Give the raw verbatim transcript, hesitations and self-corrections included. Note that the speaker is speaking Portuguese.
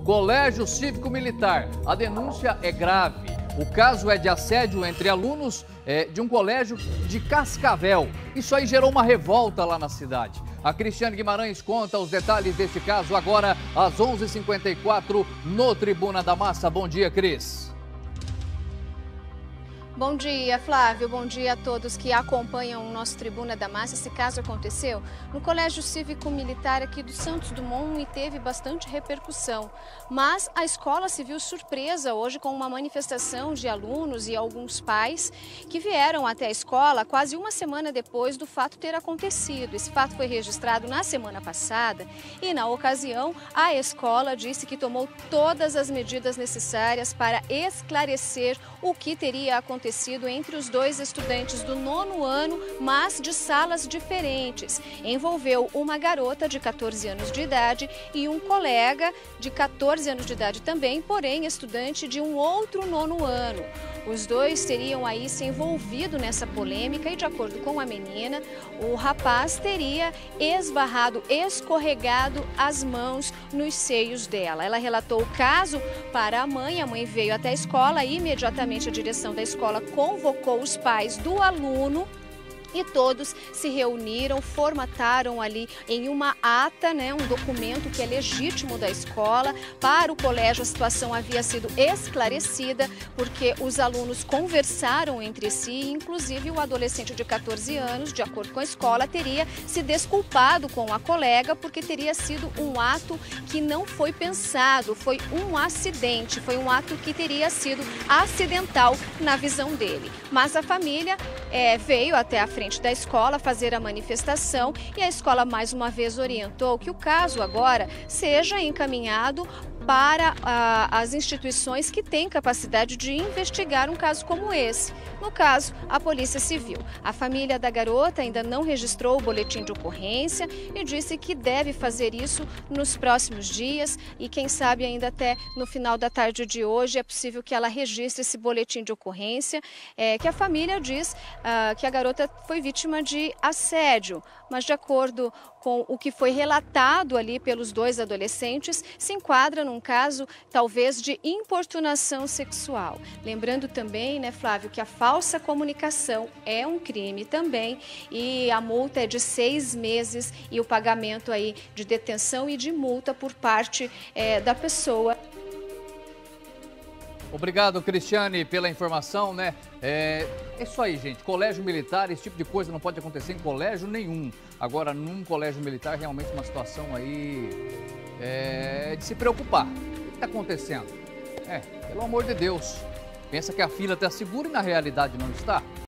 Colégio Cívico-Militar. A denúncia é grave. O caso é de assédio entre alunos é, de um colégio de Cascavel. Isso aí gerou uma revolta lá na cidade. A Cristiane Guimarães conta os detalhes deste caso agora às onze e cinquenta e quatro no Tribuna da Massa. Bom dia, Cris. Bom dia, Flávio. Bom dia a todos que acompanham o nosso Tribuna da Massa. Esse caso aconteceu no Colégio Cívico-Militar aqui do Santos Dumont e teve bastante repercussão. Mas a escola se viu surpresa hoje com uma manifestação de alunos e alguns pais que vieram até a escola quase uma semana depois do fato ter acontecido. Esse fato foi registrado na semana passada e, na ocasião, a escola disse que tomou todas as medidas necessárias para esclarecer o que teria acontecido entre os dois estudantes do nono ano, mas de salas diferentes. Envolveu uma garota de quatorze anos de idade e um colega de quatorze anos de idade também, porém estudante de um outro nono ano. Os dois teriam aí se envolvido nessa polêmica e, de acordo com a menina, o rapaz teria esbarrado, escorregado as mãos nos seios dela. Ela relatou o caso para a mãe, a mãe veio até a escola e imediatamente a direção da escola convocou os pais do aluno e todos se reuniram, formataram ali em uma ata, né, um documento que é legítimo da escola. Para o colégio a situação havia sido esclarecida porque os alunos conversaram entre si, inclusive o adolescente de quatorze anos, de acordo com a escola, teria se desculpado com a colega porque teria sido um ato que não foi pensado, foi um acidente, foi um ato que teria sido acidental na visão dele. Mas a família é, veio até a frente da escola fazer a manifestação e a escola mais uma vez orientou que o caso agora seja encaminhado para ah, as instituições que têm capacidade de investigar um caso como esse. No caso, a Polícia Civil. A família da garota ainda não registrou o boletim de ocorrência e disse que deve fazer isso nos próximos dias e quem sabe ainda até no final da tarde de hoje é possível que ela registre esse boletim de ocorrência, é, que a família diz ah, que a garota foi vítima de assédio, mas de acordo com o que foi relatado ali pelos dois adolescentes, se enquadra num caso talvez de importunação sexual. Lembrando também, né, Flávio, que a falsa comunicação é um crime também e a multa é de seis meses e o pagamento aí de detenção e de multa por parte é, da pessoa. Obrigado, Cristiane, pela informação, né? É, é isso aí, gente. Colégio militar, esse tipo de coisa não pode acontecer em colégio nenhum. Agora, num colégio militar, realmente uma situação aí é, de se preocupar. O que está acontecendo? É, pelo amor de Deus. Pensa que a fila está segura e na realidade não está?